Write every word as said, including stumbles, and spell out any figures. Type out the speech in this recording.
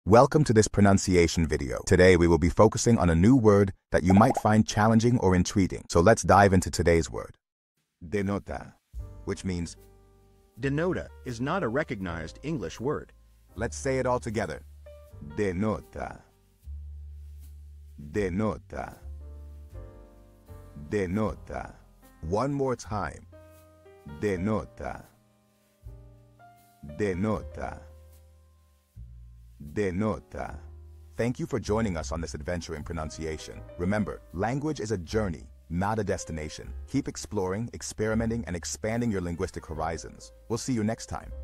Welcome to this pronunciation video. Today we will be focusing on a new word that you might find challenging or intriguing. So let's dive into today's word. Denota, which means Denota is not a recognized English word. let's say it all together. Denota. Denota. Denota. One more time. Denota. Denota. Denota. Thank you for joining us on this adventure in pronunciation. Remember, language is a journey, not a destination. Keep exploring, experimenting, and expanding your linguistic horizons. We'll see you next time.